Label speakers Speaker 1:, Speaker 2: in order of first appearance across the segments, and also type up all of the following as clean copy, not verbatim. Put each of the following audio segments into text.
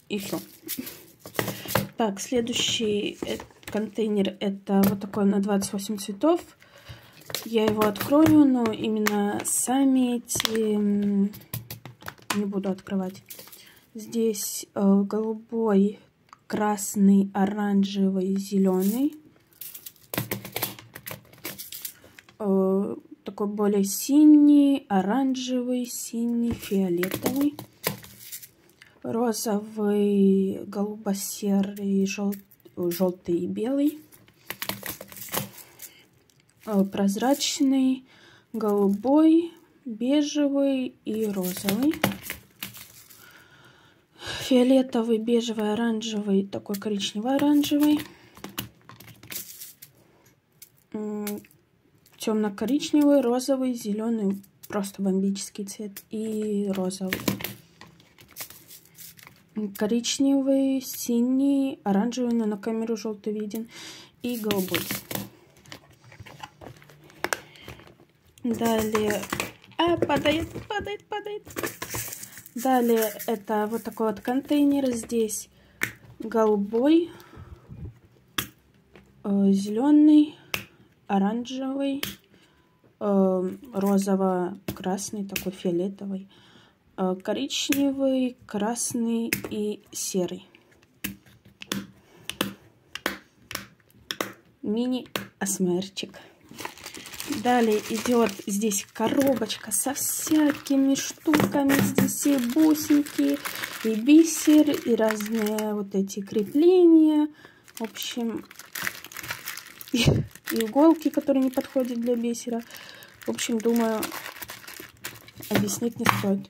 Speaker 1: И все. Так, следующий контейнер это вот такой на 28 цветов. Я его открою, но именно сами эти не буду открывать. Здесь голубой, красный, оранжевый, зеленый. Такой более синий, оранжевый, синий, фиолетовый. Розовый, голубо-серый, желтый и белый. Прозрачный, голубой, бежевый и розовый. Фиолетовый, бежевый, оранжевый, такой коричневый-оранжевый. Темно-коричневый, розовый, зеленый, просто бомбический цвет. И розовый. Коричневый, синий, оранжевый, но на камеру желтый виден, и голубой. Далее... падает. Далее это вот такой вот контейнер. Здесь голубой, зеленый, оранжевый, розово-красный, такой фиолетовый. Коричневый, красный и серый. Мини-асмрчик. Далее идет здесь коробочка со всякими штуками. Здесь и бусинки, и бисер, и разные вот эти крепления. В общем, и иголки, которые не подходят для бисера. В общем, думаю, объяснять не стоит.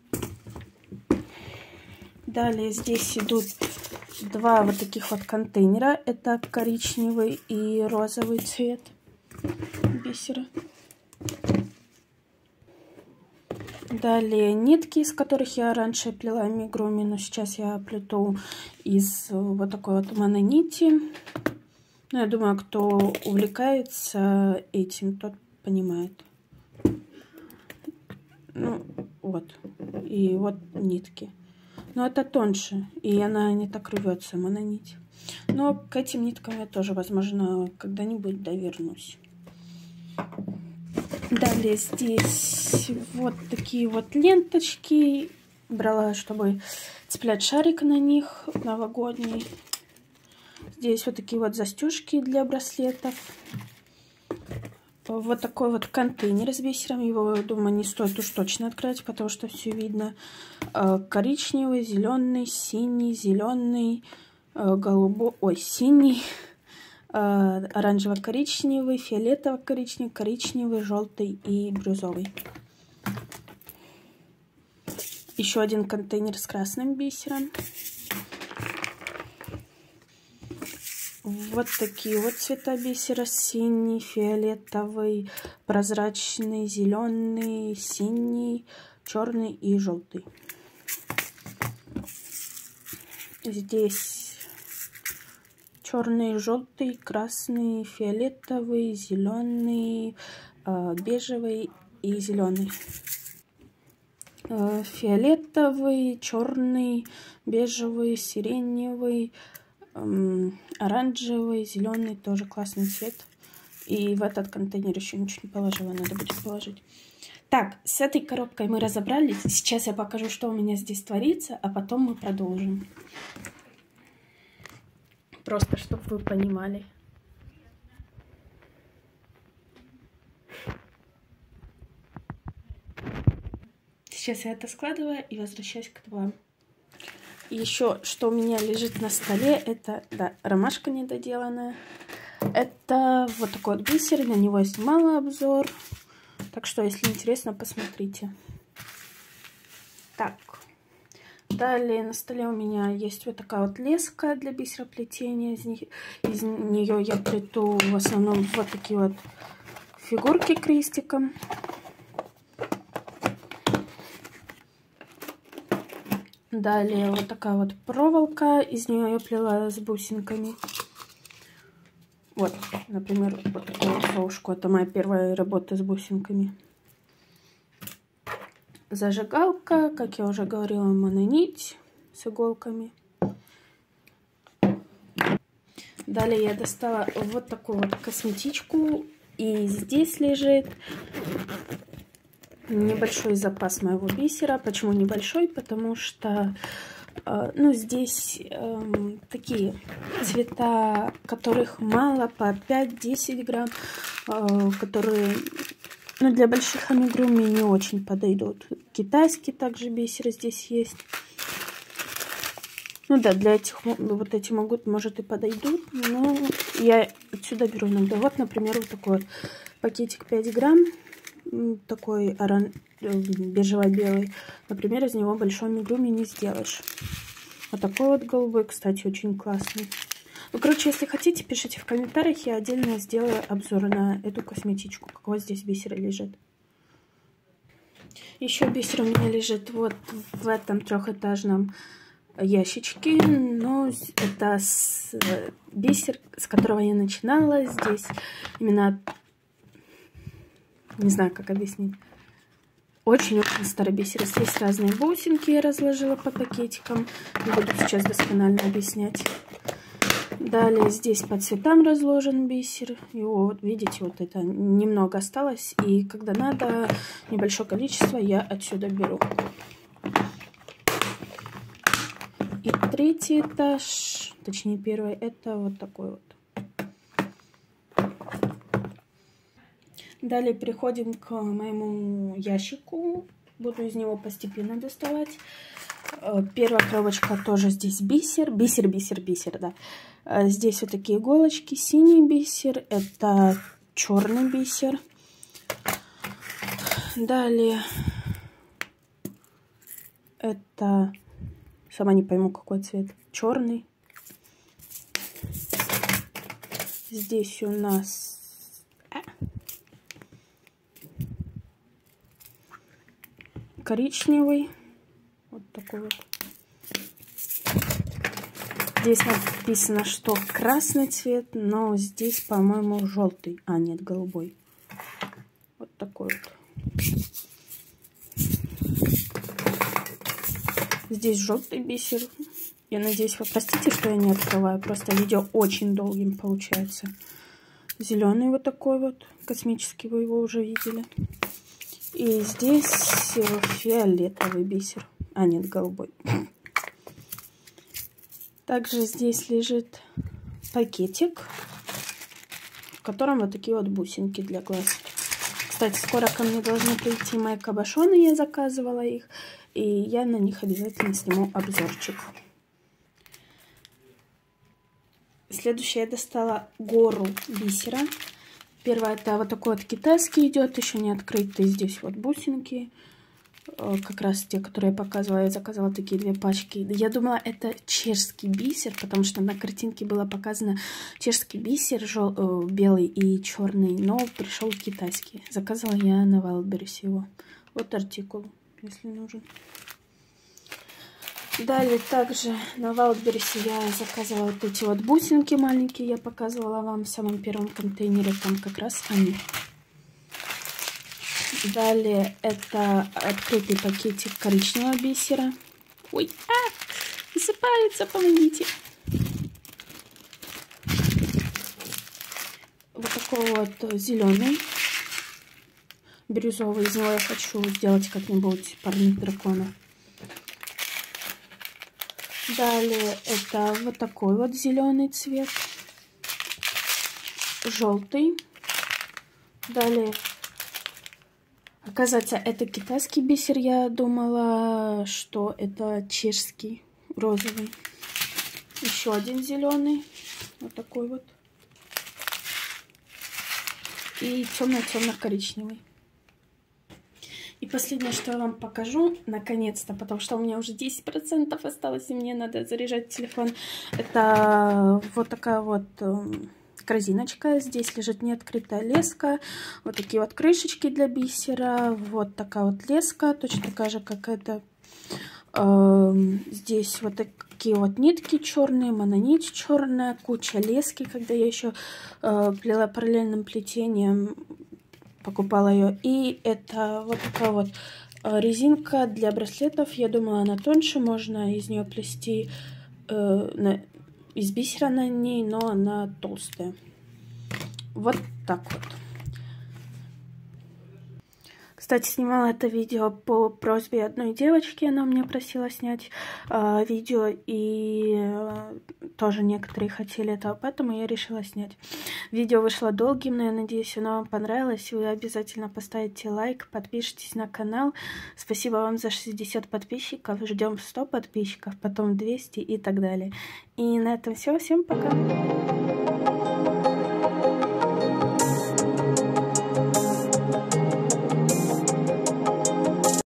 Speaker 1: Далее здесь идут два вот таких вот контейнера. Это коричневый и розовый цвет бисера. Далее нитки, из которых я раньше плела амигуруми, но сейчас я плету из вот такой вот мононити. Ну, я думаю, кто увлекается этим, тот понимает. Ну, вот. И вот нитки. Но это тоньше, и она не так рвется, мононить. Но к этим ниткам я тоже, возможно, когда-нибудь довернусь. Далее здесь вот такие вот ленточки. Брала, чтобы цеплять шарик на них новогодний. Здесь вот такие вот застежки для браслетов. Вот такой вот контейнер с бисером. Его, думаю, не стоит уж точно открывать, потому что все видно. Коричневый, зеленый, синий, зеленый, голубой, ой, синий, оранжево-коричневый, фиолетово-коричневый, коричневый, желтый и бирюзовый. Еще один контейнер с красным бисером. Вот такие вот цвета бисера: синий, фиолетовый, прозрачный, зеленый, синий, черный и желтый. Здесь черный, желтый, красный, фиолетовый, зеленый, бежевый и зеленый. Фиолетовый, черный, бежевый, сиреневый, оранжевый, зеленый, тоже классный цвет. И в этот контейнер еще ничего не положила, надо будет положить. Так, с этой коробкой мы разобрались. Сейчас я покажу, что у меня здесь творится, а потом мы продолжим. Просто, чтобы вы понимали. Сейчас я это складываю и возвращаюсь к вам. Еще, что у меня лежит на столе, это, да, ромашка недоделанная. Это вот такой вот бисер, на него я снимала обзор. Так что, если интересно, посмотрите. Так, далее на столе у меня есть вот такая вот леска для бисероплетения. Из нее я плету в основном вот такие вот фигурки крестиком. Далее вот такая вот проволока, из нее я плела с бусинками. Вот, например, вот такую вот совушку. Это моя первая работа с бусинками. Зажигалка, как я уже говорила, мононить с иголками. Далее я достала вот такую вот косметичку. И здесь лежит небольшой запас моего бисера. Почему небольшой? Потому что ну, здесь такие цвета, которых мало, по 5-10 грамм, которые ну, для больших амигуруми не очень подойдут. Китайский также бисер здесь есть. Ну да, для этих вот эти может и подойдут, но я отсюда беру иногда. Вот, например, вот такой вот пакетик 5 грамм, такой бежево-белый. Например, из него большой амигуруми не сделаешь. Вот такой вот голубой, кстати, очень классный. Ну, короче, если хотите, пишите в комментариях, я отдельно сделаю обзор на эту косметичку, какой здесь бисер лежит. Еще бисер у меня лежит вот в этом трехэтажном ящички, но это бисер, с которого я начинала. Здесь именно, не знаю, как объяснить, очень-очень старый бисер. Здесь разные бусинки я разложила по пакетикам, не буду сейчас досконально объяснять. Далее здесь по цветам разложен бисер. И вот видите, вот это немного осталось, и когда надо, небольшое количество я отсюда беру. И третий этаж, точнее первый, это вот такой вот. Далее переходим к моему ящику. Буду из него постепенно доставать. Первая коробочка тоже здесь бисер. Бисер, да. Здесь вот такие иголочки. Синий бисер, это черный бисер. Далее это... Сама не пойму, какой цвет. Черный. Здесь у нас коричневый. Вот такой вот. Здесь написано, что красный цвет, но здесь, по-моему, желтый. А, нет, голубой. Вот такой вот. Здесь желтый бисер. Я надеюсь, вы простите, что я не открываю. Просто видео очень долгим получается. Зеленый вот такой вот. Космический, вы его уже видели. И здесь фиолетовый бисер. А, нет, голубой. Также здесь лежит пакетик, в котором вот такие вот бусинки для глаз. Кстати, скоро ко мне должны прийти мои кабошоны, я заказывала их. И я на них обязательно сниму обзорчик. Следующее я достала гору бисера. Первое это вот такой вот китайский идет, еще не открытый. Здесь вот бусинки. Как раз те, которые я показывала. Я заказала такие 2 пачки. Я думала, это чешский бисер, потому что на картинке было показано чешский бисер, белый и черный, но пришел китайский. Заказала я на Wildberries его. Вот артикул, если нужен. Далее также на Wildberries я заказывала вот эти вот бусинки маленькие. Я показывала вам в самом первом контейнере, там как раз они. Далее это открытый пакетик коричневого бисера. Ой, высыпается, помогите. Вот такой вот зеленый, бирюзовый. Из него я хочу сделать как-нибудь парник дракона. Далее это вот такой вот зеленый цвет, желтый. Далее, оказывается, это китайский бисер. Я думала, что это чешский, розовый. Еще один зеленый, вот такой вот. И темно-темно-коричневый. И последнее, что я вам покажу, наконец-то, потому что у меня уже 10% осталось, и мне надо заряжать телефон. Это вот такая вот корзиночка. Здесь лежит неоткрытая леска. Вот такие вот крышечки для бисера. Вот такая вот леска, точно такая же, как эта. Здесь вот такие вот нитки черные, мононить черная, куча лески, когда я еще плела параллельным плетением. Покупала ее. И это вот такая вот Резинка для браслетов, я думала, она тоньше, можно из нее плести из бисера на ней, но она толстая. Вот так вот. Кстати, снимала это видео по просьбе одной девочки, она меня просила снять видео, и тоже некоторые хотели этого, поэтому я решила снять. Видео вышло долгим, но я надеюсь, оно вам понравилось. Вы обязательно поставите лайк, подпишитесь на канал. Спасибо вам за 60 подписчиков, ждем 100 подписчиков, потом 200 и так далее. И на этом все, всем пока!